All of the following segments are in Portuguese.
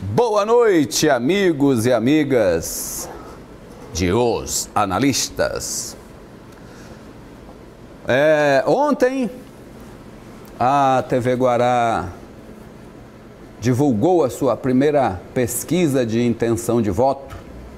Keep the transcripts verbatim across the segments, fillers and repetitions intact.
Boa noite, amigos e amigas de Os Analistas. É, ontem, a T V Guará divulgou a sua primeira pesquisa de intenção de voto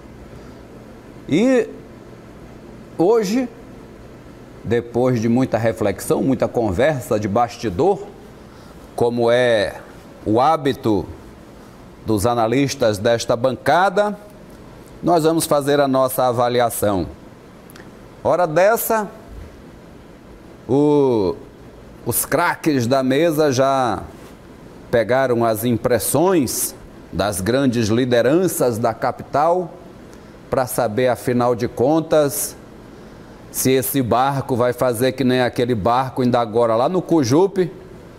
e hoje, depois de muita reflexão, muita conversa de bastidor, como é o hábito dos analistas desta bancada, nós vamos fazer a nossa avaliação. Hora dessa, o, os craques da mesa já pegaram as impressões das grandes lideranças da capital para saber, afinal de contas, se esse barco vai fazer que nem aquele barco ainda agora lá no Cujupe,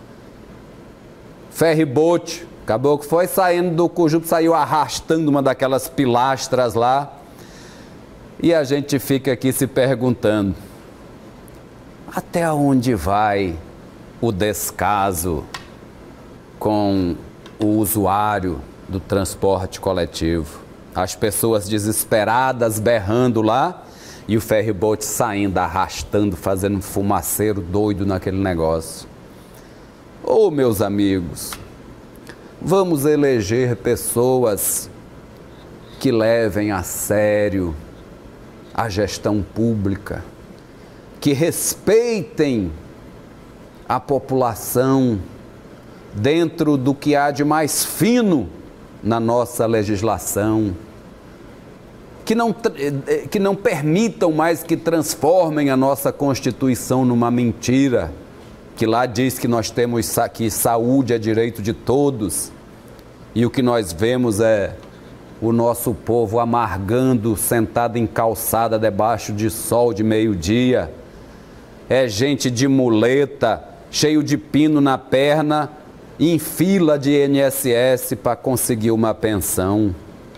ferry-boat. Acabou que foi saindo do Cujupe, saiu arrastando uma daquelas pilastras lá. E a gente fica aqui se perguntando, até onde vai o descaso com o usuário do transporte coletivo? As pessoas desesperadas berrando lá e o ferry-boat saindo, arrastando, fazendo um fumaceiro doido naquele negócio. Ô, meus amigos, vamos eleger pessoas que levem a sério a gestão pública, que respeitem a população dentro do que há de mais fino na nossa legislação, que não, que não permitam mais que transformem a nossa Constituição numa mentira, que lá diz que nós temos que saúde é direito de todos, e o que nós vemos é o nosso povo amargando, sentado em calçada debaixo de sol de meio-dia, é gente de muleta, cheio de pino na perna, em fila de I N S S para conseguir uma pensão.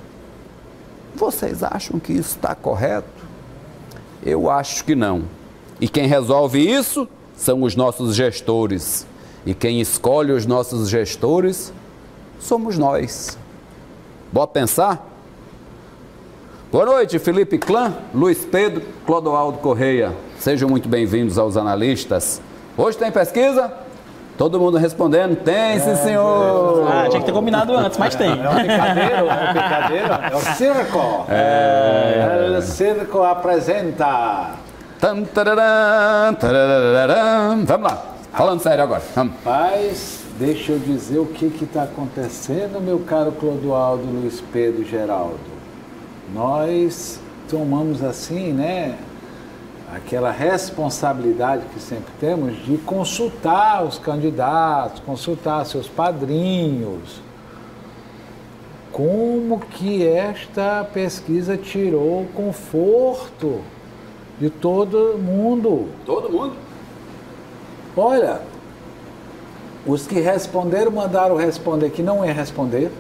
Vocês acham que isso está correto? Eu acho que não. E quem resolve isso são os nossos gestores. E quem escolhe os nossos gestores somos nós. Bora pensar? Boa noite, Felipe Clã, Luiz Pedro, Clodoaldo Correia. Sejam muito bem-vindos aos analistas. Hoje tem pesquisa? Todo mundo respondendo, tem, sim, senhor. Ah, tinha que ter combinado antes, mas tem. É um picadeiro, é um picadeiro, é o circo. É, o circo apresenta. Tam, tararam, tararam. Vamos lá, falando sério agora. Vamos. Mas deixa eu dizer o que está acontecendo, meu caro Clodoaldo, Luiz Pedro, Geraldo. Nós tomamos assim, né, aquela responsabilidade que sempre temos de consultar os candidatos, consultar seus padrinhos. Como que esta pesquisa tirou o conforto de todo mundo? Todo mundo? Olha, os que responderam mandaram responder que não ia responder.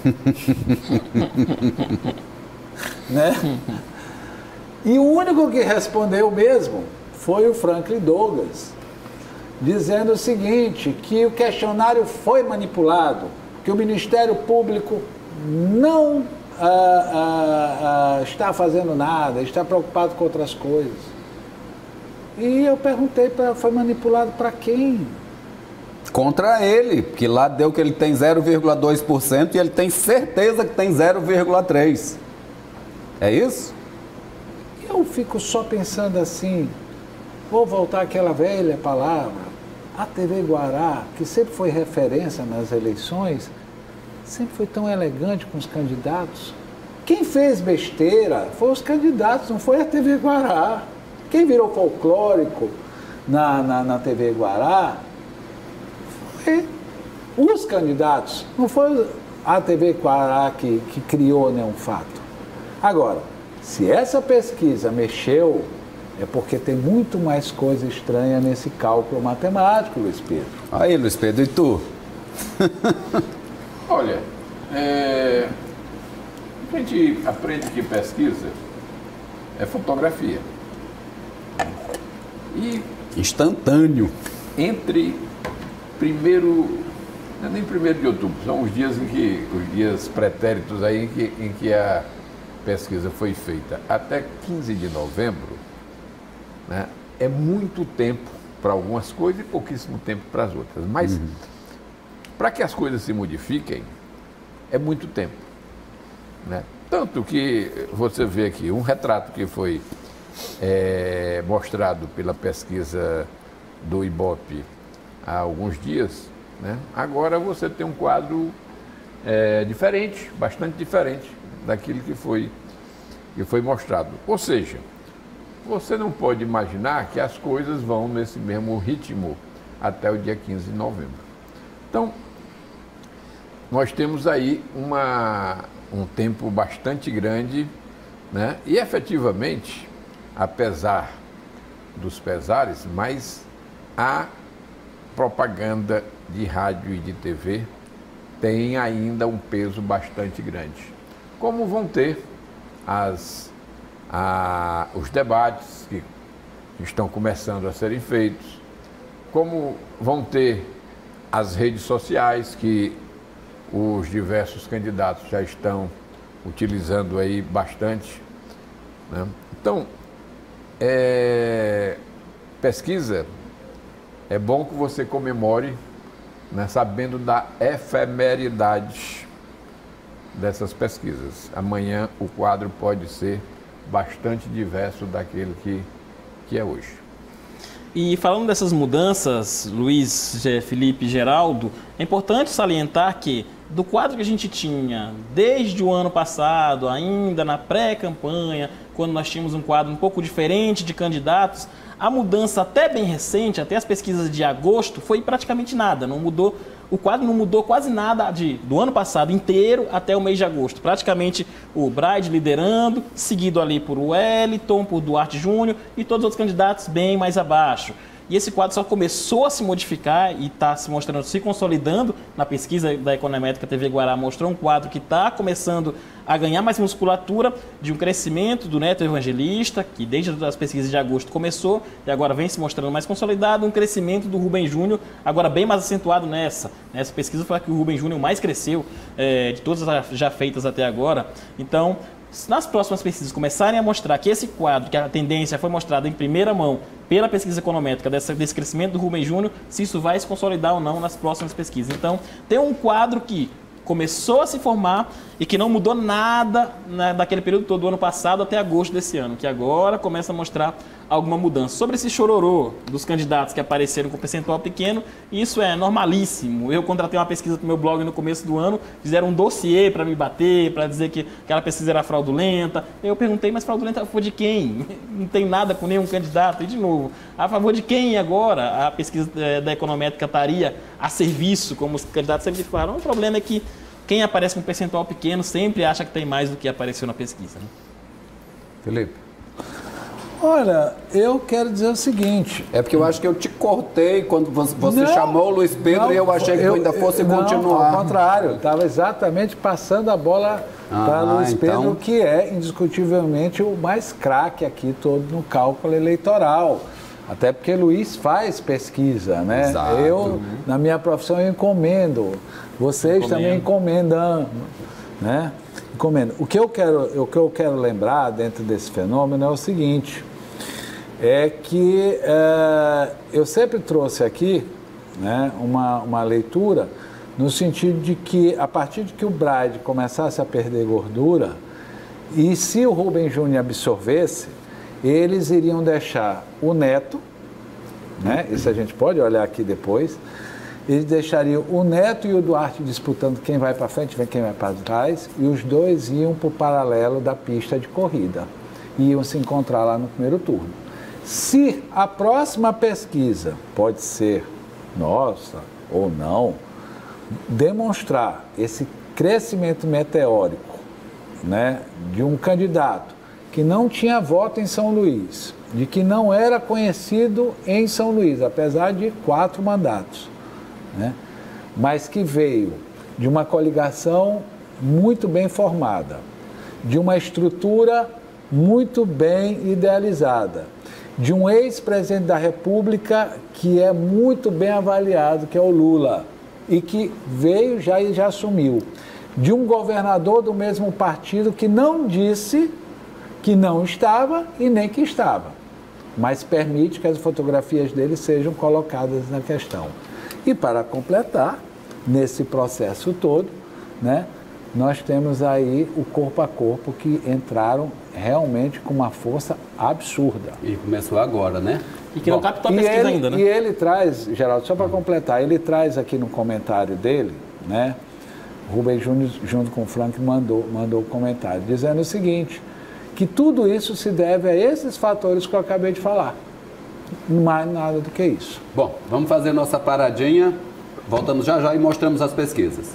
Né? E o único que respondeu mesmo foi o Franklin Douglas, dizendo o seguinte, que o questionário foi manipulado, que o Ministério Público não ah, ah, ah, está fazendo nada, está preocupado com outras coisas. E eu perguntei, pra, foi manipulado para quem? Contra ele, porque lá deu que ele tem zero vírgula dois por cento e ele tem certeza que tem zero vírgula três por cento. É isso? Eu fico só pensando assim, vou voltar àquela velha palavra, a T V Guará, que sempre foi referência nas eleições, sempre foi tão elegante com os candidatos. Quem fez besteira foi os candidatos, não foi a T V Guará. Quem virou folclórico na, na, na T V Guará foi os candidatos, não foi a T V Guará que, que criou nenhum fato. Agora, se essa pesquisa mexeu, é porque tem muito mais coisa estranha nesse cálculo matemático, Luiz Pedro. Aí, Luiz Pedro, e tu? Olha, é... o que a gente aprende que pesquisa é fotografia. E instantâneo. entre primeiro Não é nem primeiro de outubro, são os dias em que, os dias pretéritos aí em que, em que a pesquisa foi feita. Até quinze de novembro, né, é muito tempo para algumas coisas e pouquíssimo tempo para as outras. Mas, uhum. para que as coisas se modifiquem, é muito tempo, né? Tanto que você vê aqui um retrato que foi é, mostrado pela pesquisa do Ibope há alguns dias, né? Agora você tem um quadro é, diferente, bastante diferente daquilo que foi, que foi mostrado. Ou seja, você não pode imaginar que as coisas vão nesse mesmo ritmo até o dia quinze de novembro. Então, nós temos aí uma, um tempo bastante grande, né? E efetivamente, apesar dos pesares, mas a propaganda de rádio e de T V tem ainda um peso bastante grande. Como vão ter as, a, os debates que estão começando a serem feitos, como vão ter as redes sociais que os diversos candidatos já estão utilizando aí bastante, né? Então, é, pesquisa, é bom que você comemore, né, sabendo da efemeridade dessas pesquisas. Amanhã o quadro pode ser bastante diverso daquele que, que é hoje. E falando dessas mudanças, Luiz, Felipe, Geraldo, é importante salientar que do quadro que a gente tinha desde o ano passado, ainda na pré-campanha, quando nós tínhamos um quadro um pouco diferente de candidatos, a mudança até bem recente, até as pesquisas de agosto, foi praticamente nada, não mudou. O quadro não mudou quase nada de, do ano passado inteiro até o mês de agosto. Praticamente o Braide liderando, seguido ali por Wellington, por Duarte Júnior e todos os outros candidatos bem mais abaixo. E esse quadro só começou a se modificar e está se mostrando, se consolidando. Na pesquisa da Econométrica T V Guará mostrou um quadro que está começando a ganhar mais musculatura, de um crescimento do Neto Evangelista, que desde as pesquisas de agosto começou e agora vem se mostrando mais consolidado, um crescimento do Rubem Júnior, agora bem mais acentuado nessa. Essa pesquisa foi a que o Rubem Júnior mais cresceu, é, de todas as já feitas até agora. Então, se nas próximas pesquisas começarem a mostrar que esse quadro, que a tendência foi mostrada em primeira mão pela pesquisa econométrica dessa, desse crescimento do Rubem Júnior, se isso vai se consolidar ou não nas próximas pesquisas. Então, tem um quadro que começou a se formar e que não mudou nada na, daquele período todo do ano passado até agosto desse ano, que agora começa a mostrar alguma mudança. Sobre esse chororô dos candidatos que apareceram com percentual pequeno, isso é normalíssimo. Eu contratei uma pesquisa para o meu blog no começo do ano, fizeram um dossiê para me bater, para dizer que aquela pesquisa era fraudulenta. Eu perguntei, mas fraudulenta a favor de quem? Não tem nada com nenhum candidato. E de novo, a favor de quem agora a pesquisa da Econométrica estaria a serviço, como os candidatos sempre falaram? O problema é que quem aparece com percentual pequeno sempre acha que tem mais do que apareceu na pesquisa, né? Felipe. Olha, eu quero dizer o seguinte... É porque eu acho que eu te cortei quando você não, chamou o Luiz Pedro não, e eu achei que eu, ainda fosse não, continuar. Ao contrário, estava exatamente passando a bola ah, para Luiz então... Pedro, que é indiscutivelmente o mais craque aqui todo no cálculo eleitoral. Até porque Luiz faz pesquisa, né? Exato. Eu, na minha profissão, eu encomendo. Vocês Encomendo. também encomendam, né? Encomendo. O que eu quero, o que eu quero lembrar dentro desse fenômeno é o seguinte, é que é, eu sempre trouxe aqui, né, uma, uma leitura no sentido de que a partir de que o Braide começasse a perder gordura e se o Rubem Júnior absorvesse, eles iriam deixar o Neto, né? Isso a gente pode olhar aqui depois. Eles deixariam o Neto e o Duarte disputando quem vai para frente, quem vai para trás, e os dois iam para o paralelo da pista de corrida. Iam se encontrar lá no primeiro turno. Se a próxima pesquisa, pode ser nossa ou não, demonstrar esse crescimento meteórico, né, de um candidato que não tinha voto em São Luís, de que não era conhecido em São Luís, apesar de quatro mandatos, né? Mas que veio de uma coligação muito bem formada, de uma estrutura muito bem idealizada, de um ex-presidente da República que é muito bem avaliado, que é o Lula, e que veio já e já assumiu, de um governador do mesmo partido que não disse que não estava e nem que estava, mas permite que as fotografias dele sejam colocadas na questão. E para completar, nesse processo todo, né, nós temos aí o corpo a corpo que entraram realmente com uma força absurda. E começou agora, né? E que não Bom, captou a e pesquisa ele, ainda, né? E ele traz, Geraldo, só para completar, ele traz aqui no comentário dele, né? Rubem Júnior, junto com o Frank, mandou, mandou um comentário, dizendo o seguinte, que tudo isso se deve a esses fatores que eu acabei de falar. Não mais nada do que isso. Bom, vamos fazer nossa paradinha, voltamos já já e mostramos as pesquisas.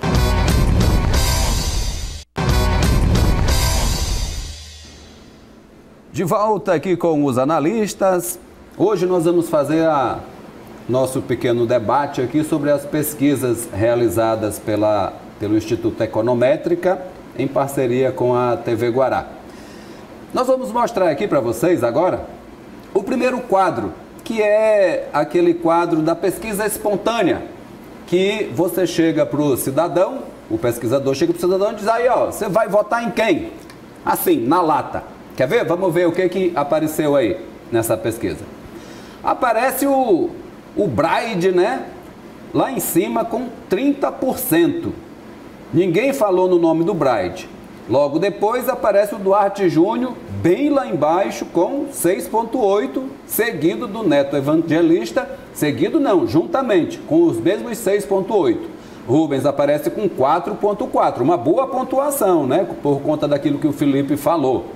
De volta aqui com os analistas. Hoje nós vamos fazer a nosso pequeno debate aqui sobre as pesquisas realizadas pela, pelo Instituto Econométrica em parceria com a T V Guará. Nós vamos mostrar aqui para vocês agora o primeiro quadro, que é aquele quadro da pesquisa espontânea, que você chega para o cidadão, o pesquisador chega para o cidadão e diz aí, ó, você vai votar em quem? Assim, na lata. Quer ver? Vamos ver o que, que apareceu aí nessa pesquisa. Aparece o, o Braide, né? Lá em cima com trinta por cento. Ninguém falou no nome do Braide. Logo depois aparece o Duarte Júnior, bem lá embaixo, com seis vírgula oito, seguido do Neto Evangelista, seguido não, juntamente, com os mesmos seis vírgula oito. Rubens aparece com quatro vírgula quatro, uma boa pontuação, né? Por conta daquilo que o Felipe falou.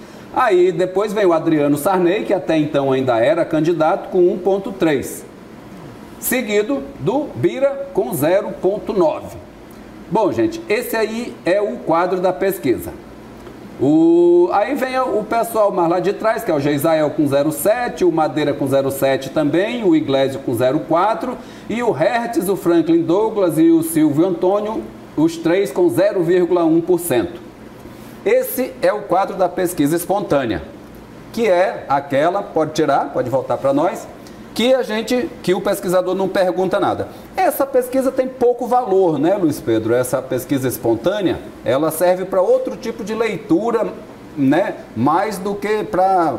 Aí depois vem o Adriano Sarney, que até então ainda era candidato, com um vírgula três. Seguido do Bira com zero vírgula nove. Bom, gente, esse aí é o quadro da pesquisa. O... Aí vem o pessoal mais lá de trás, que é o Geisael com zero vírgula sete, o Madeira com zero vírgula sete também, o Iglesio com zero vírgula quatro, e o Hertz, o Franklin Douglas e o Silvio Antônio, os três com zero vírgula um por cento. Esse é o quadro da pesquisa espontânea, que é aquela, pode tirar, pode voltar para nós, que a gente, que o pesquisador não pergunta nada. Essa pesquisa tem pouco valor, né, Luiz Pedro? Essa pesquisa espontânea, ela serve para outro tipo de leitura, né, mais do que para...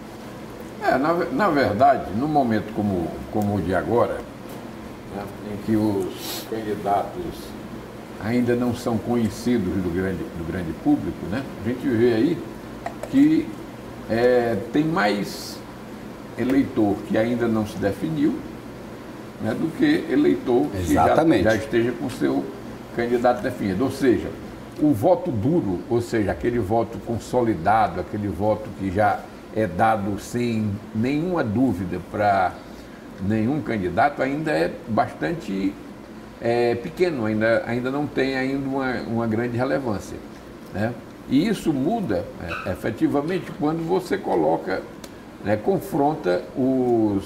É, na, na verdade, num momento como, como o de agora, né, em que os candidatos ainda não são conhecidos do grande, do grande público, né? A gente vê aí que é, tem mais eleitor que ainda não se definiu, né, do que eleitor que já, já esteja com seu candidato definido. Ou seja, o voto duro, ou seja, aquele voto consolidado, aquele voto que já é dado sem nenhuma dúvida para nenhum candidato, ainda é bastante... é pequeno, ainda, ainda não tem ainda uma, uma grande relevância, né? E isso muda, é, efetivamente, quando você coloca, né, confronta os,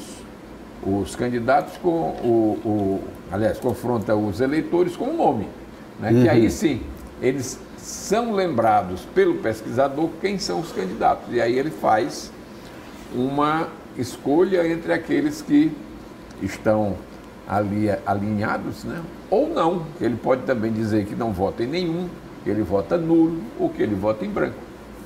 os candidatos com o, o... Aliás, confronta os eleitores com o nome, né? Uhum. Que aí sim, eles são lembrados pelo pesquisador quem são os candidatos. E aí ele faz uma escolha entre aqueles que estão ali alinhados, né? Ou não, que ele pode também dizer que não vota em nenhum, que ele vota nulo ou que ele vota em branco.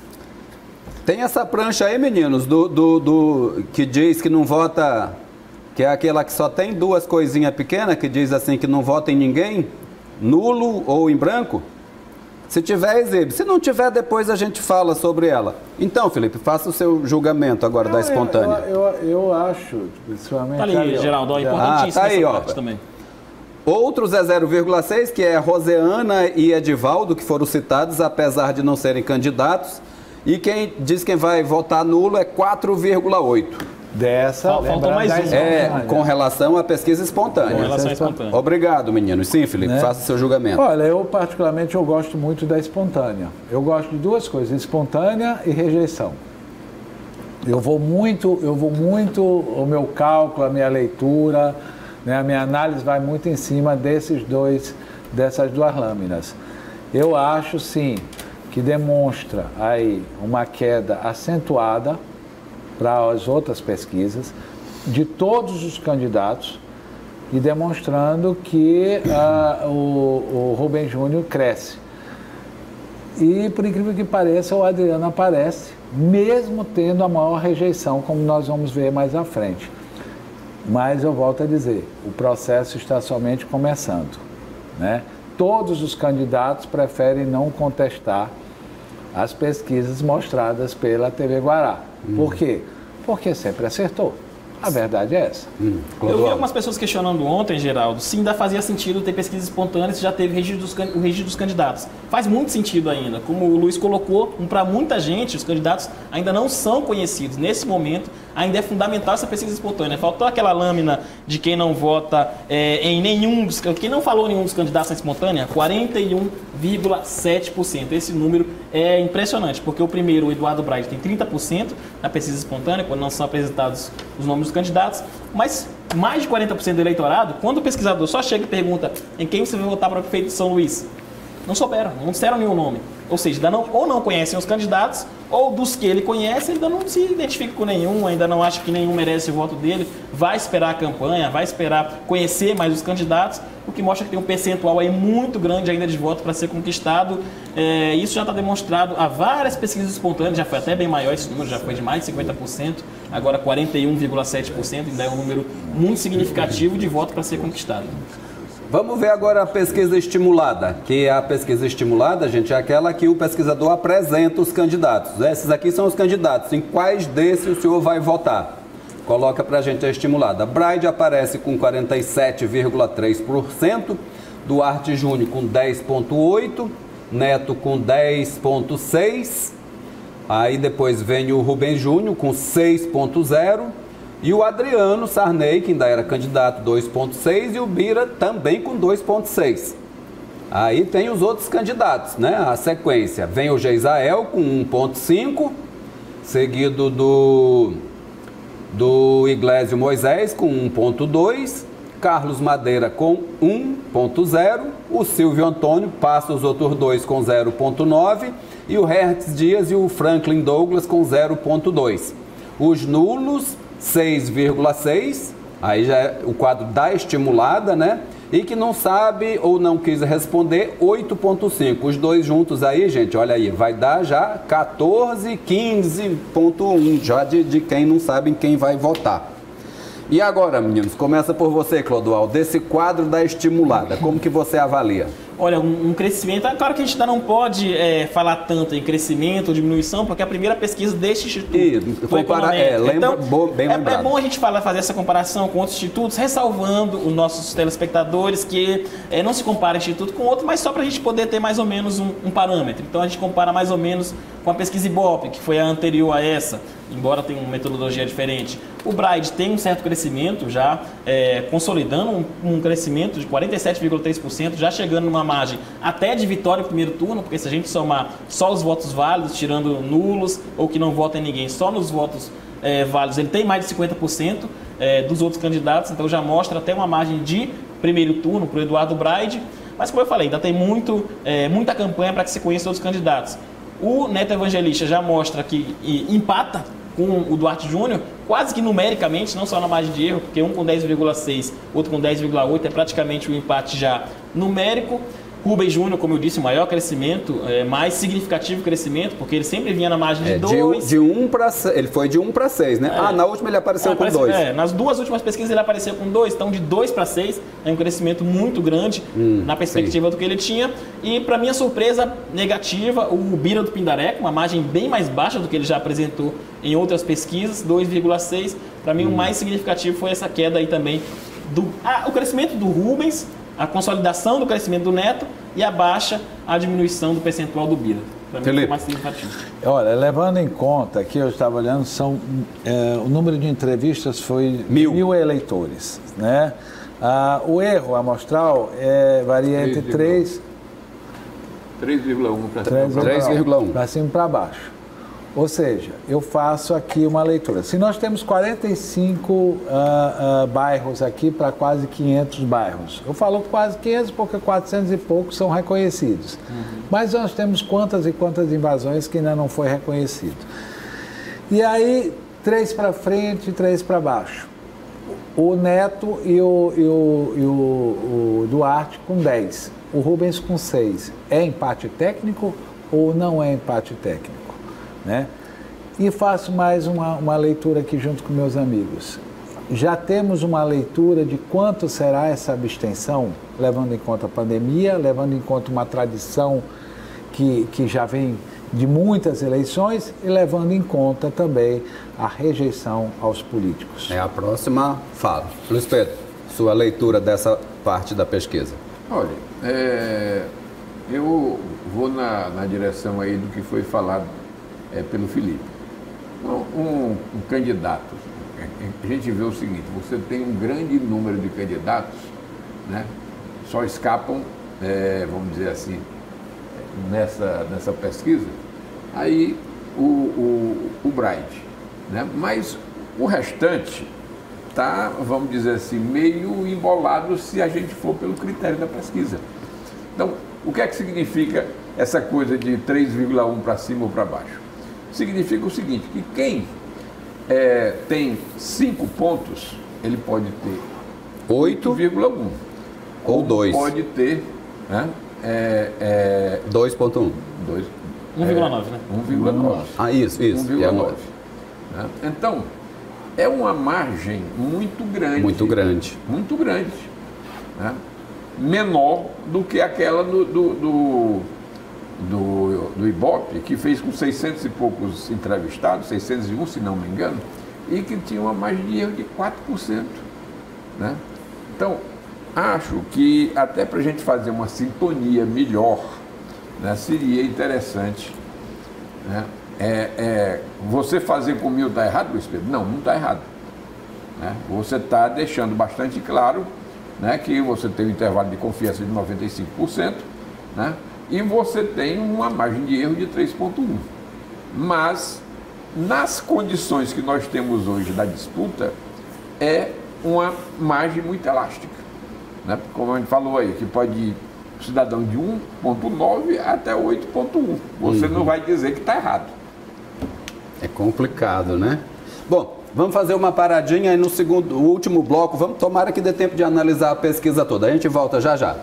Tem essa prancha aí, meninos, do, do, do que diz que não vota, que é aquela que só tem duas coisinhas pequenas, que diz assim que não vota em ninguém, nulo ou em branco. Se tiver, exibe. Se não tiver, depois a gente fala sobre ela. Então, Felipe, faça o seu julgamento agora não, da espontânea. Eu, eu, eu acho, principalmente... Tá ali, ali Geraldo, é importantíssimo ah, tá aí, ó. também. Outros é zero vírgula seis, que é Roseana e Edivaldo, que foram citados, apesar de não serem candidatos. E quem diz quem vai votar nulo é quatro vírgula oito. Dessa, Fal, faltou mais um. É, com relação à pesquisa espontânea. Com relação à espontânea. Obrigado, meninos. Sim, Felipe, né? Faça seu julgamento. Olha, eu particularmente eu gosto muito da espontânea. Eu gosto de duas coisas, espontânea e rejeição. Eu vou muito, eu vou muito, o meu cálculo, a minha leitura, né, a minha análise vai muito em cima desses dois, dessas duas lâminas. Eu acho, sim, que demonstra aí uma queda acentuada para as outras pesquisas, de todos os candidatos, e demonstrando que uh, o, o Rubem Júnior cresce. E, por incrível que pareça, o Adriano aparece, mesmo tendo a maior rejeição, como nós vamos ver mais à frente. Mas eu volto a dizer, o processo está somente começando, né? Todos os candidatos preferem não contestar as pesquisas mostradas pela T V Guará. Hum. Por quê? Porque sempre acertou. A verdade é essa. Hum, eu vi algumas pessoas questionando ontem, Geraldo, se ainda fazia sentido ter pesquisas espontâneas se já teve registro dos, o registro dos candidatos. Faz muito sentido ainda. Como o Luiz colocou, um, para muita gente, os candidatos ainda não são conhecidos. Nesse momento, ainda é fundamental essa pesquisa espontânea. Faltou aquela lâmina de quem não vota é, em nenhum dos... Quem não falou nenhum dos candidatos na espontânea, quarenta e um vírgula sete por cento. Esse número é impressionante, porque o primeiro, o Eduardo Braide, tem trinta por cento na pesquisa espontânea, quando não são apresentados os nomes dos candidatos, mas mais de quarenta por cento do eleitorado, quando o pesquisador só chega e pergunta em quem você vai votar para o prefeito de São Luís, não souberam, não disseram nenhum nome. Ou seja, ainda não, ou não conhecem os candidatos, ou dos que ele conhece, ainda não se identifica com nenhum, ainda não acha que nenhum merece o voto dele, vai esperar a campanha, vai esperar conhecer mais os candidatos, o que mostra que tem um percentual aí muito grande ainda de voto para ser conquistado. É, isso já está demonstrado a várias pesquisas espontâneas, já foi até bem maior esse número, já foi de mais de cinquenta por cento, agora quarenta e um vírgula sete por cento, ainda é um número muito significativo de voto para ser conquistado. Vamos ver agora a pesquisa estimulada, que a pesquisa estimulada, gente, é aquela que o pesquisador apresenta os candidatos. Esses aqui são os candidatos. Em quais desses o senhor vai votar? Coloca pra gente a estimulada. Braide aparece com quarenta e sete vírgula três por cento, Duarte Júnior com dez vírgula oito por cento, Neto com dez vírgula seis por cento, aí depois vem o Rubem Júnior com seis vírgula zero por cento, e o Adriano Sarney, que ainda era candidato, dois vírgula seis por cento, e o Bira também com dois vírgula seis por cento. Aí tem os outros candidatos, né? A sequência. Vem o Geisael com um vírgula cinco por cento, seguido do, do Iglesio Moisés com um vírgula dois por cento, Carlos Madeira com um vírgula zero por cento, o Silvio Antônio passa os outros dois com zero vírgula nove por cento, e o Hertz Dias e o Franklin Douglas com zero vírgula dois por cento. Os nulos, seis vírgula seis por cento, aí já é o quadro da estimulada, né? E que não sabe ou não quis responder, oito vírgula cinco por cento. Os dois juntos aí, gente, olha aí, vai dar já quatorze, quinze vírgula um por cento já de, de quem não sabe em quem vai votar. E agora, meninos, começa por você, Clodoaldo, desse quadro da estimulada, como que você avalia? Olha, um, um crescimento, é claro que a gente ainda não pode é, falar tanto em crescimento ou diminuição, porque é a primeira pesquisa deste instituto. E, comparar, é, lembra, então, bem é, lembrado. É bom a gente falar, fazer essa comparação com outros institutos, ressalvando os nossos telespectadores que é, não se compara instituto com outro, mas só para a gente poder ter mais ou menos um, um parâmetro. Então a gente compara mais ou menos com a pesquisa Ibope, que foi a anterior a essa, embora tenha uma metodologia diferente. O Braide tem um certo crescimento, já é, consolidando um, um crescimento de quarenta e sete vírgula três por cento, já chegando numa margem até de vitória no primeiro turno, porque se a gente somar só os votos válidos, tirando nulos ou que não votam em ninguém, só nos votos é, válidos, ele tem mais de cinquenta por cento é, dos outros candidatos, então já mostra até uma margem de primeiro turno para o Eduardo Braide, mas como eu falei, ainda tem muito, é, muita campanha para que se conheça outros candidatos. O Neto Evangelista já mostra que e, empata com o Duarte Júnior, quase que numericamente, não só na margem de erro, porque um com dez vírgula seis, outro com dez vírgula oito, é praticamente um empate já numérico. Rubem Júnior, como eu disse, o maior crescimento, é, mais significativo crescimento, porque ele sempre vinha na margem de dois. É, de um para ele foi de um para seis, né? É. Ah, na última ele apareceu é, com dois. É, nas duas últimas pesquisas ele apareceu com dois, então de dois para seis é um crescimento muito grande hum, na perspectiva sim. do que ele tinha. E para minha surpresa negativa, o Bira do Pindaré, com uma margem bem mais baixa do que ele já apresentou em outras pesquisas, dois vírgula seis. Para mim hum. o mais significativo foi essa queda aí também do ah, o crescimento do Rubens, a consolidação do crescimento do Neto e a baixa, a diminuição do percentual do Bira. Para mim foi mais significativo. Olha, levando em conta que eu estava olhando, são, é, o número de entrevistas foi mil, mil eleitores. Né? Ah, o erro amostral é, varia entre três vírgula um para três vírgula um para cima e para baixo. Ou seja, eu faço aqui uma leitura. Se nós temos quarenta e cinco uh, uh, bairros aqui para quase quinhentos bairros. Eu falo quase quinhentos porque quatrocentos e poucos são reconhecidos. Uhum. Mas nós temos quantas e quantas invasões que ainda não foi reconhecido. E aí, três para frente e três para baixo. o Neto e o, e o, e o, o Duarte com dez, o Rubens com seis. É empate técnico ou não é empate técnico? Né? E faço mais uma, uma leitura aqui junto com meus amigos. Já temos uma leitura de quanto será essa abstenção, levando em conta a pandemia, levando em conta uma tradição que, que já vem de muitas eleições e levando em conta também a rejeição aos políticos. É a próxima fala. Luiz Pedro, sua leitura dessa parte da pesquisa. Olha, é, eu vou na, na direção aí do que foi falado é, pelo Felipe. Um, um, um candidato, a gente vê o seguinte, você tem um grande número de candidatos, né? Só escapam, é, vamos dizer assim, nessa, nessa pesquisa, aí o, o, o Bright, né? Mas o restante está, vamos dizer assim, meio embolado se a gente for pelo critério da pesquisa. Então, o que é que significa essa coisa de três vírgula um para cima ou para baixo? Significa o seguinte, que quem é, tem cinco pontos, ele pode ter oito vírgula um. Ou dois. Pode ter, né? É, é, dois ponto um. um vírgula nove, né? um vírgula nove. Ah, isso, isso. um vírgula nove. Né? Então, é uma margem muito grande. Muito grande. Muito grande. Né? Menor do que aquela do, do, do, do, do Ibope, que fez com seiscentos e poucos entrevistados, seiscentos e um, se não me engano, e que tinha uma margem de erro de quatro por cento. Né? Então, acho que até para a gente fazer uma sintonia melhor, né, seria interessante, né, é, é, você fazer com mil está errado, Luiz Pedro? Não, não está errado. Né? Você está deixando bastante claro, né, que você tem um intervalo de confiança de noventa e cinco por cento, né, e você tem uma margem de erro de três ponto um. Mas, nas condições que nós temos hoje da disputa, é uma margem muito elástica. Né? Como a gente falou aí, que pode ir cidadão de um ponto nove até oito ponto um. Você uhum. não vai dizer que está errado. É complicado, né? Bom, vamos fazer uma paradinha e no segundo, o último bloco, vamos tomara que dê tempo de analisar a pesquisa toda. A gente volta já já.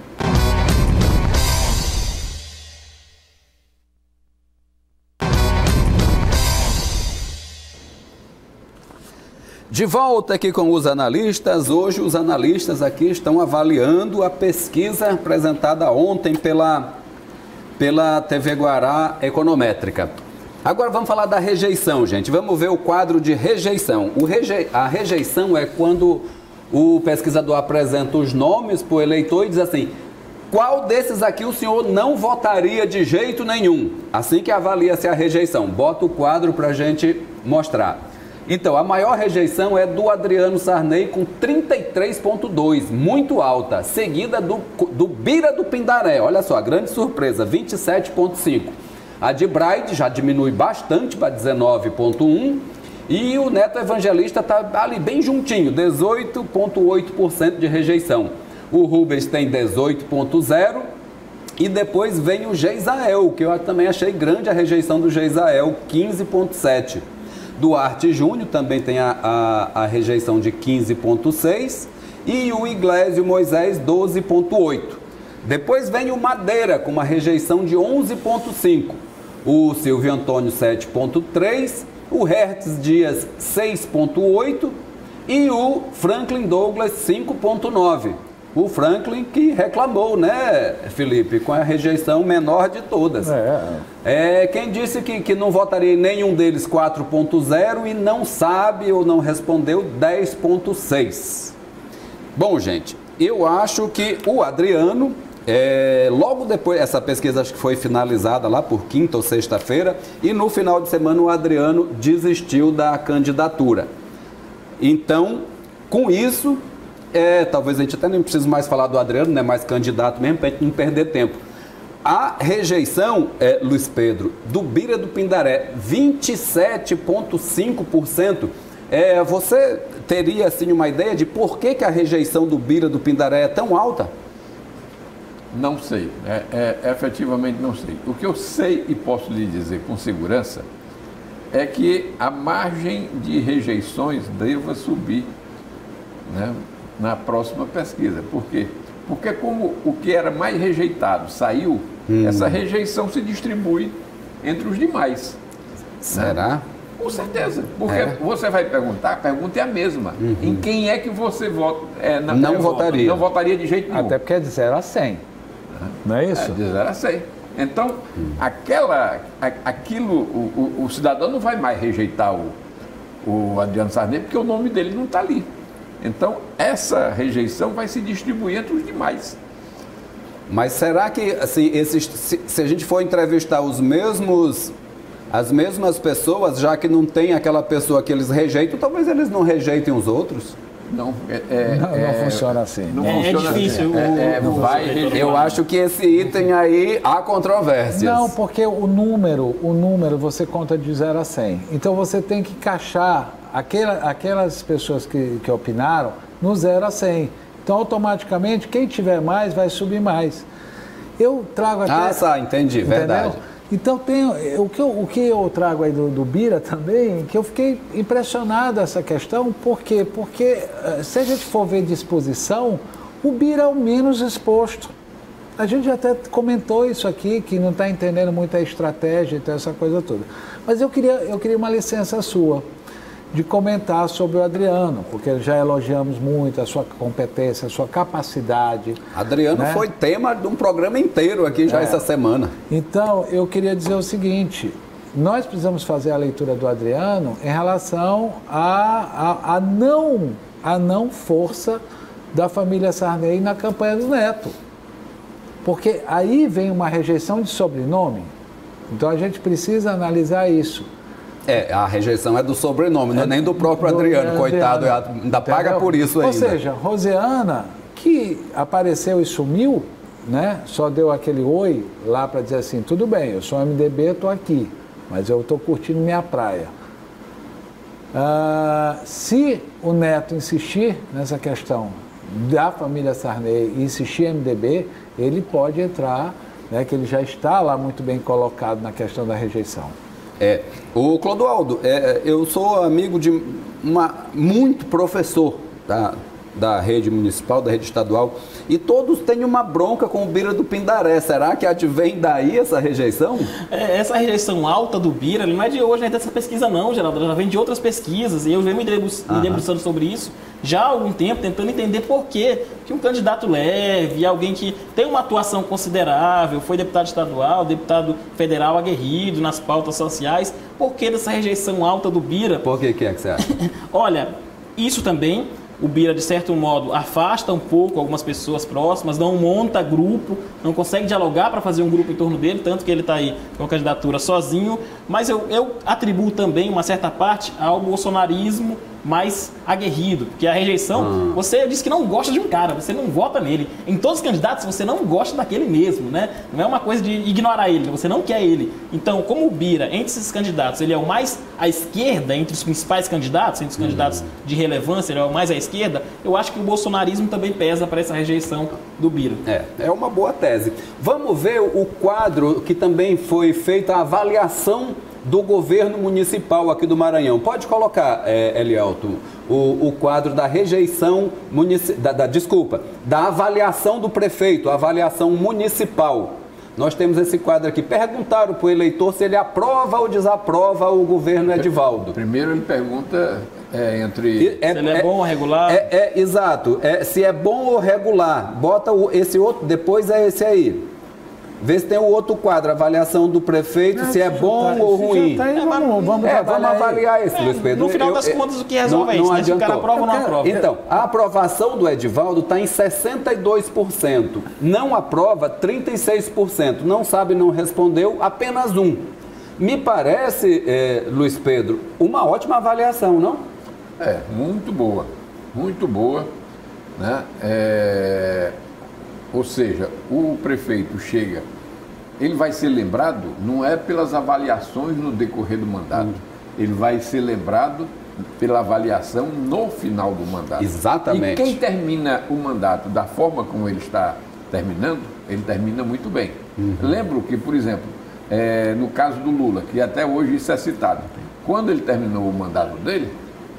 De volta aqui com os analistas. Hoje os analistas aqui estão avaliando a pesquisa apresentada ontem pela, pela T V Guará Econométrica. Agora vamos falar da rejeição, gente. Vamos ver o quadro de rejeição. O reje... A rejeição é quando o pesquisador apresenta os nomes para o eleitor e diz assim: qual desses aqui o senhor não votaria de jeito nenhum? Assim que avalia-se a rejeição. Bota o quadro para a gente mostrar. Então, a maior rejeição é do Adriano Sarney com trinta e três ponto dois, muito alta, seguida do, do Bira do Pindaré, olha só, grande surpresa, vinte e sete ponto cinco. A de Braide já diminui bastante para dezenove ponto um e o Neto Evangelista está ali bem juntinho, dezoito ponto oito por cento de rejeição. O Rubens tem dezoito ponto zero e depois vem o Geisael, que eu também achei grande a rejeição do Geisael, quinze ponto sete. Duarte Júnior também tem a, a, a rejeição de quinze ponto seis e o Iglesias Moisés doze ponto oito. Depois vem o Madeira com uma rejeição de onze ponto cinco, o Silvio Antônio sete ponto três, o Hertz Dias seis ponto oito e o Franklin Douglas cinco ponto nove. O Franklin que reclamou, né, Felipe, com a rejeição menor de todas. É. É, quem disse que, que não votaria em nenhum deles quatro ponto zero e não sabe ou não respondeu dez ponto seis. Bom, gente, eu acho que o Adriano, é, logo depois, essa pesquisa acho que foi finalizada lá por quinta ou sexta-feira, e no final de semana o Adriano desistiu da candidatura. Então, com isso... É, talvez a gente até nem precise mais falar do Adriano, né, mais candidato mesmo, para a gente não perder tempo. A rejeição, é, Luiz Pedro, do Bira do Pindaré, vinte e sete ponto cinco por cento. É, você teria assim, uma ideia de por que, que a rejeição do Bira do Pindaré é tão alta? Não sei, é, é, efetivamente não sei. O que eu sei e posso lhe dizer com segurança é que a margem de rejeições deva subir né, na próxima pesquisa. Por quê? Porque como o que era mais rejeitado saiu, hum. essa rejeição se distribui entre os demais. Será? Né? Com certeza. Porque é. você vai perguntar, a pergunta é a mesma. Uhum. Em quem é que você vota? É, na não votaria. Não votaria de jeito nenhum. Até porque é de zero a cem. Não é isso? É de zero a cem. Então, hum. aquela, aquilo, o, o, o cidadão não vai mais rejeitar o, o Adriano Sarney, porque o nome dele não está ali. Então, essa rejeição vai se distribuir entre os demais. Mas será que, assim, esses, se, se a gente for entrevistar os mesmos, as mesmas pessoas, já que não tem aquela pessoa que eles rejeitam, talvez eles não rejeitem os outros? Não, é, é, não, não é, funciona assim. Não é, funciona é difícil. Assim. O, é, é, não vai funciona. Eu acho que esse item aí há controvérsias. Não, porque o número, o número você conta de zero a cem. Então você tem que encaixar aquela, aquelas pessoas que, que opinaram no zero a cem. Então automaticamente quem tiver mais vai subir mais. Eu trago aqui. Ah, tá, entendi, entendeu? Verdade. Então, tem, o, que eu, o que eu trago aí do, do Bira também, que eu fiquei impressionado essa questão, por quê? Porque, se a gente for ver disposição, o Bira é o menos exposto. A gente até comentou isso aqui, que não está entendendo muito a estratégia e então essa coisa toda. Mas eu queria, eu queria uma licença sua de comentar sobre o Adriano, porque já elogiamos muito a sua competência, a sua capacidade. Adriano, né? Foi tema de um programa inteiro aqui já é. essa semana. Então, eu queria dizer o seguinte, nós precisamos fazer a leitura do Adriano em relação à a, a, a não, a não força da família Sarney na campanha do Neto. Porque aí vem uma rejeição de sobrenome, então a gente precisa analisar isso. É, a rejeição é do sobrenome, não é nem do próprio do Adriano, Adriano, coitado, ainda entendeu? Paga por isso ainda. Ou seja, Rosiana, que apareceu e sumiu, né, só deu aquele oi lá para dizer assim, tudo bem, eu sou M D B, estou aqui, mas eu estou curtindo minha praia. Ah, se o Neto insistir nessa questão da família Sarney e insistir M D B, ele pode entrar, né, que ele já está lá muito bem colocado na questão da rejeição. É, o Clodoaldo, é, eu sou amigo de uma, muito professor da, da rede municipal, da rede estadual, e todos têm uma bronca com o Bira do Pindaré. Será que advém daí essa rejeição? É, essa rejeição alta do Bira não é de hoje, não é dessa pesquisa não, Geraldo, ela já vem de outras pesquisas, e eu venho me debruçando sobre isso já há algum tempo, tentando entender por que que um candidato leve, alguém que tem uma atuação considerável, foi deputado estadual, deputado federal aguerrido nas pautas sociais, por que dessa rejeição alta do Bira? Por que que é que você acha? Olha, isso também, o Bira, de certo modo, afasta um pouco algumas pessoas próximas, não monta grupo, não consegue dialogar para fazer um grupo em torno dele, tanto que ele está aí com a candidatura sozinho, mas eu, eu atribuo também uma certa parte ao bolsonarismo mais aguerrido, porque a rejeição, hum. você diz que não gosta de um cara, você não vota nele. Em todos os candidatos, você não gosta daquele mesmo, né? Não é uma coisa de ignorar ele, você não quer ele. Então, como o Bira, entre esses candidatos, ele é o mais à esquerda, entre os principais candidatos, entre os hum. candidatos de relevância, ele é o mais à esquerda, eu acho que o bolsonarismo também pesa para essa rejeição do Bira. É, é uma boa tese. Vamos ver o quadro que também foi feita a avaliação do governo municipal aqui do Maranhão. Pode colocar, é, Elielto, o, o quadro da rejeição, munici da, da, desculpa, da avaliação do prefeito, a avaliação municipal. Nós temos esse quadro aqui. Perguntaram para o eleitor se ele aprova ou desaprova o governo Edivaldo. Primeiro ele pergunta é, entre... É, se ele é, é bom ou regular. É, é, exato. É, se é bom ou regular. Bota o, esse outro, depois é esse aí. Vê se tem o outro quadro, avaliação do prefeito, não, se é bom tá, ou ruim. Tá aí, vamos, vamos, é, avaliar, vamos avaliar esse, é, Luiz Pedro. No final eu, das eu, contas, o que resolve não, é isso, não né? Se o cara aprova ou não aprova. Então, a aprovação do Edivaldo está em sessenta e dois por cento. Não aprova, trinta e seis por cento. Não sabe, não respondeu, apenas um. Me parece, é, Luiz Pedro, uma ótima avaliação, não? É, muito boa. Muito boa. Né? É... Ou seja, o prefeito chega, ele vai ser lembrado não é pelas avaliações no decorrer do mandato, hum. ele vai ser lembrado pela avaliação no final do mandato. Exatamente. E quem termina o mandato da forma como ele está terminando, ele termina muito bem. Uhum. Lembro que, por exemplo, é, no caso do Lula, que até hoje isso é citado, quando ele terminou o mandato dele,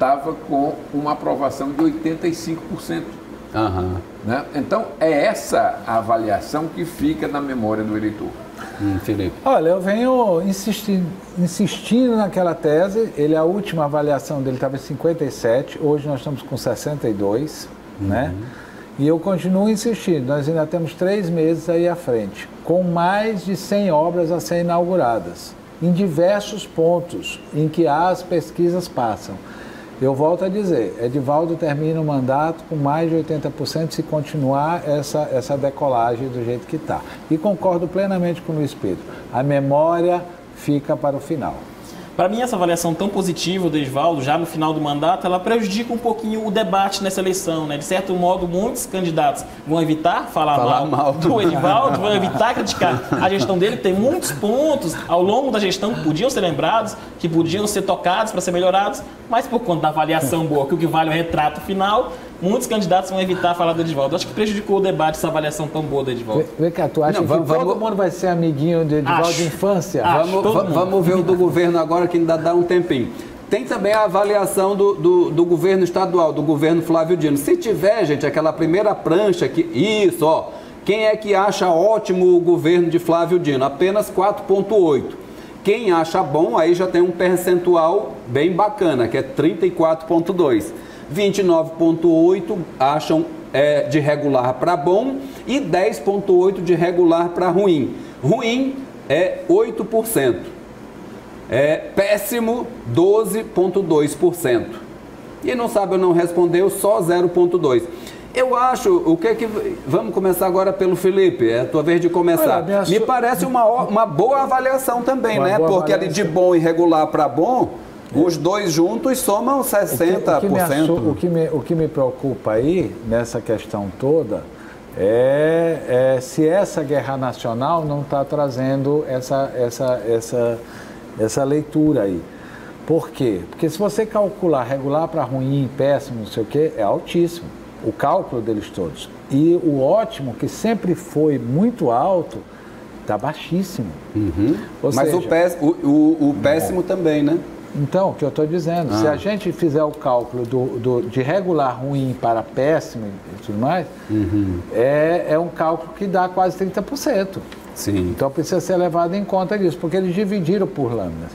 estava com uma aprovação de oitenta e cinco por cento. Uhum. Né? Então, é essa a avaliação que fica na memória do eleitor. Hum, Felipe. Olha, eu venho insistindo, insistindo naquela tese. Ele, a última avaliação dele estava em cinquenta e sete, hoje nós estamos com sessenta e dois, uhum. né? E eu continuo insistindo, nós ainda temos três meses aí à frente, com mais de cem obras a serem inauguradas, em diversos pontos em que as pesquisas passam. Eu volto a dizer, Edivaldo termina o mandato com mais de oitenta por cento se continuar essa, essa decolagem do jeito que está. E concordo plenamente com o Luiz Pedro, a memória fica para o final. Para mim, essa avaliação tão positiva do Edivaldo, já no final do mandato, ela prejudica um pouquinho o debate nessa eleição, né? De certo modo, muitos candidatos vão evitar falar, falar mal, mal do Edivaldo, vão evitar criticar a gestão dele. Tem muitos pontos ao longo da gestão que podiam ser lembrados, que podiam ser tocados para ser melhorados, mas por conta da avaliação boa, que o que vale é o retrato final, muitos candidatos vão evitar falar do Edivaldo. Acho que prejudicou o debate essa avaliação tão boa do Edivaldo. Vem cá, tu acha Não, que vamos, todo vamos... mundo vai ser amiguinho de Edivaldo Acho. de infância? Acho. Vamos, va- vamos ver o do governo agora, que ainda dá um tempinho. Tem também a avaliação do, do, do governo estadual, do governo Flávio Dino. Se tiver, gente, aquela primeira prancha que... Isso, ó. Quem é que acha ótimo o governo de Flávio Dino? Apenas quatro vírgula oito. Quem acha bom, aí já tem um percentual bem bacana, que é trinta e quatro vírgula dois. vinte e nove vírgula oito acham é, de regular para bom e dez vírgula oito de regular para ruim. Ruim é oito por cento. É péssimo, doze vírgula dois por cento. E não sabe ou não respondeu, só zero vírgula dois por cento. Eu acho, o que é que... Vamos começar agora pelo Felipe, é a tua vez de começar. Olha, Me parece uma, uma boa avaliação também, Uma né? boa Porque ali avaliação. de bom e regular para bom, os dois juntos somam sessenta por cento. O que, o, que me, o que me preocupa aí, nessa questão toda, é, é se essa guerra nacional não está trazendo essa, essa, essa, essa leitura aí. Por quê? Porque se você calcular regular para ruim, péssimo, não sei o quê, é altíssimo. O cálculo deles todos. E o ótimo, que sempre foi muito alto, está baixíssimo. Uhum. Ou Mas seja, o, pés, o, o, o péssimo também, né? Então, o que eu estou dizendo, Ah. se a gente fizer o cálculo do, do, de regular ruim para péssimo e tudo mais, Uhum. é, é um cálculo que dá quase trinta por cento. Sim. Então precisa ser levado em conta disso, porque eles dividiram por lâminas.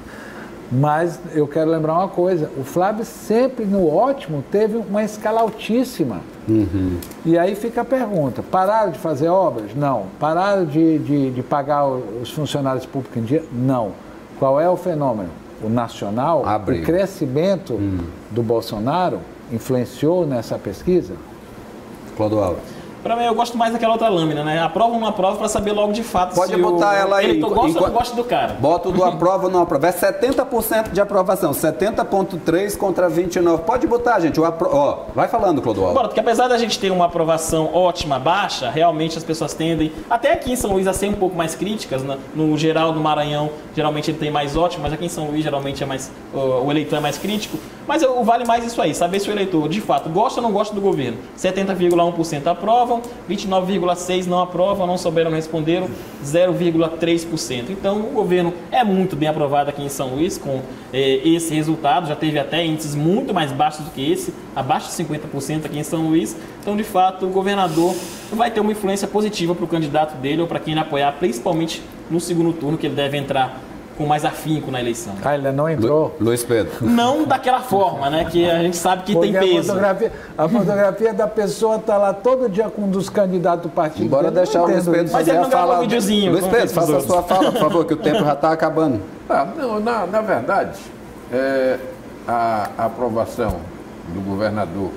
Mas eu quero lembrar uma coisa, o Flávio sempre no ótimo teve uma escala altíssima. Uhum. E aí fica a pergunta, pararam de fazer obras? Não. Pararam de, de, de pagar os funcionários públicos em dia? Não. Qual é o fenômeno? O nacional, Abre. o crescimento hum. do Bolsonaro influenciou nessa pesquisa? Clodoaldo. Para mim, eu gosto mais daquela outra lâmina, né? Aprova ou não aprova para saber logo de fato Pode se botar o ela aí. eleitor gosta enquanto- ou não gosta do cara. Bota o do aprova ou não aprova. É setenta por cento de aprovação, setenta vírgula três contra vinte e nove. Pode botar, gente. O apro... Ó, vai falando, Clodoaldo. Bora, porque apesar da gente ter uma aprovação ótima, baixa, realmente as pessoas tendem, até aqui em São Luís, a ser um pouco mais críticas, né? No geral, no Maranhão, geralmente ele tem mais ótimo, mas aqui em São Luís, geralmente, é mais, o, o eleitor é mais crítico. Mas o vale mais isso aí, saber se o eleitor, de fato, gosta ou não gosta do governo. setenta vírgula um por cento aprovam, vinte e nove vírgula seis por cento não aprovam, não souberam, não responderam, zero vírgula três por cento. Então, o governo é muito bem aprovado aqui em São Luís, com eh, esse resultado, já teve até índices muito mais baixos do que esse, abaixo de cinquenta por cento aqui em São Luís. Então, de fato, o governador vai ter uma influência positiva para o candidato dele ou para quem ele apoiar, principalmente no segundo turno, que ele deve entrar com mais afinco na eleição. Ah, ele não entrou. Lu- Luiz Pedro. Não daquela forma, né? Que a gente sabe que Porque tem a peso. fotografia, a fotografia da pessoa está lá todo dia com um dos candidatos do partido. Bora dele. Eu deixar não o Luiz entendo Pedro isso. Mas fazer ele a não gravou fala. um videozinho, Luiz como Pedro, fez os faça a outros. sua fala, por favor, que o tempo já está acabando. Ah, não, na, na verdade, é, a, a aprovação do governador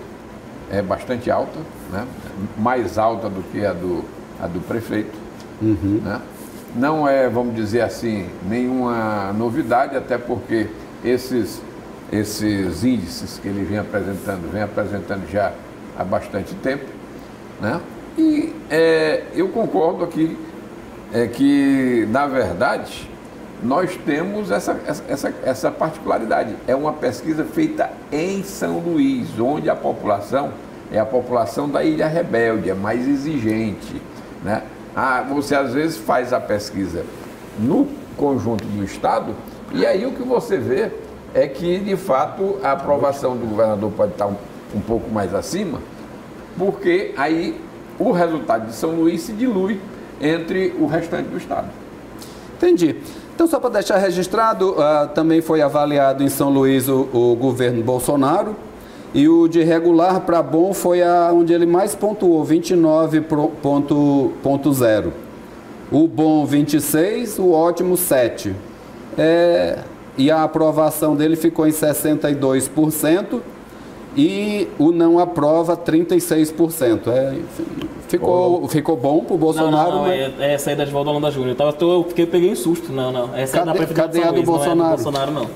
é bastante alta, né? Mais alta do que a do, a do prefeito. Uhum. Né? Não é, vamos dizer assim, nenhuma novidade, até porque esses, esses índices que ele vem apresentando, vem apresentando já há bastante tempo. Né? E é, eu concordo aqui é, que, na verdade, nós temos essa, essa, essa particularidade. É uma pesquisa feita em São Luís, onde a população é a população da Ilha Rebelde, é mais exigente, né? Ah, você às vezes faz a pesquisa no conjunto do Estado e aí o que você vê é que, de fato, a aprovação do governador pode estar um, um pouco mais acima, porque aí o resultado de São Luís se dilui entre o restante do estado. Entendi. Então, só para deixar registrado, uh, também foi avaliado em São Luís o, o governo Bolsonaro, e o de regular para bom foi a, onde ele mais pontuou, vinte e nove ponto zero. O bom, vinte e seis, o ótimo, sete. É, e a aprovação dele ficou em sessenta e dois por cento e o não aprova, trinta e seis por cento. É, ficou, ficou bom para o Bolsonaro. Não, não, mas... é, essa aí da Edvaldo Holanda Júnior. Eu, tava, eu, fiquei, eu peguei um susto. Não, não. Essa cadê, é da prefeitura cadê de São a do Luís, Bolsonaro? Não é do Bolsonaro, não.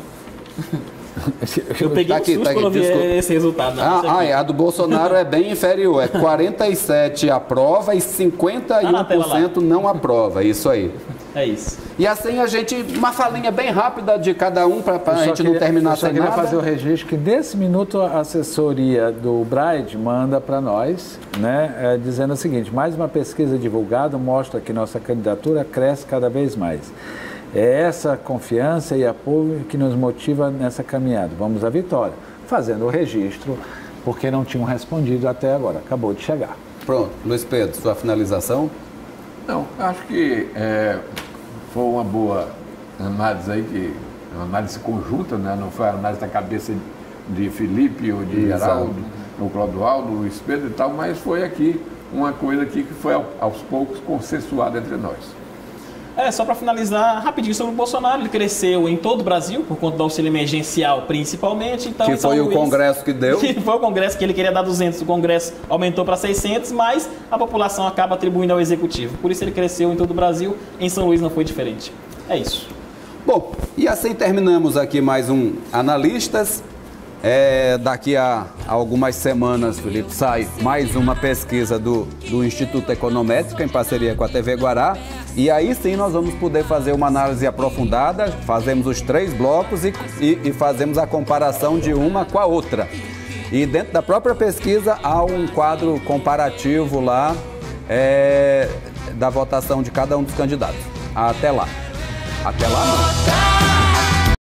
Eu peguei tá um aqui, susto tá aqui, quando eu vi desculpa. esse resultado. Não, ah, esse aqui. ah, a do Bolsonaro é bem inferior. É quarenta e sete aprova e cinquenta e um por cento não aprova. Isso aí. É isso. E assim a gente, uma falinha bem rápida de cada um para a gente queria, não terminar sem nada. Eu só queria fazer o registro que nesse minuto a assessoria do Braid manda para nós, né, é, dizendo o seguinte: mais uma pesquisa divulgada mostra que nossa candidatura cresce cada vez mais. É essa confiança e apoio que nos motiva nessa caminhada. Vamos à vitória. Fazendo o registro, porque não tinham respondido até agora. Acabou de chegar. Pronto. Luiz Pedro, sua finalização? Não, acho que é, foi uma boa análise aí, que, uma análise conjunta, né? Não foi a análise da cabeça de Felipe ou de Geraldo, ou Clodoaldo, Luiz Pedro e tal, mas foi aqui uma coisa aqui que foi aos poucos consensuada entre nós. É, só para finalizar, rapidinho sobre o Bolsonaro, ele cresceu em todo o Brasil, por conta do auxílio emergencial principalmente. Então, que foi o Luís, Congresso que deu. Que foi o Congresso que ele queria dar duzentos, o Congresso aumentou para seiscentos, mas a população acaba atribuindo ao Executivo. Por isso ele cresceu em todo o Brasil, em São Luís não foi diferente. É isso. Bom, e assim terminamos aqui mais um Analistas. É, daqui a, a algumas semanas, Felipe, sai mais uma pesquisa do, do Instituto Econométrica em parceria com a T V Guará. E aí sim nós vamos poder fazer uma análise aprofundada, fazemos os três blocos e, e, e fazemos a comparação de uma com a outra. E dentro da própria pesquisa há um quadro comparativo lá é, da votação de cada um dos candidatos. Até lá. Até lá não.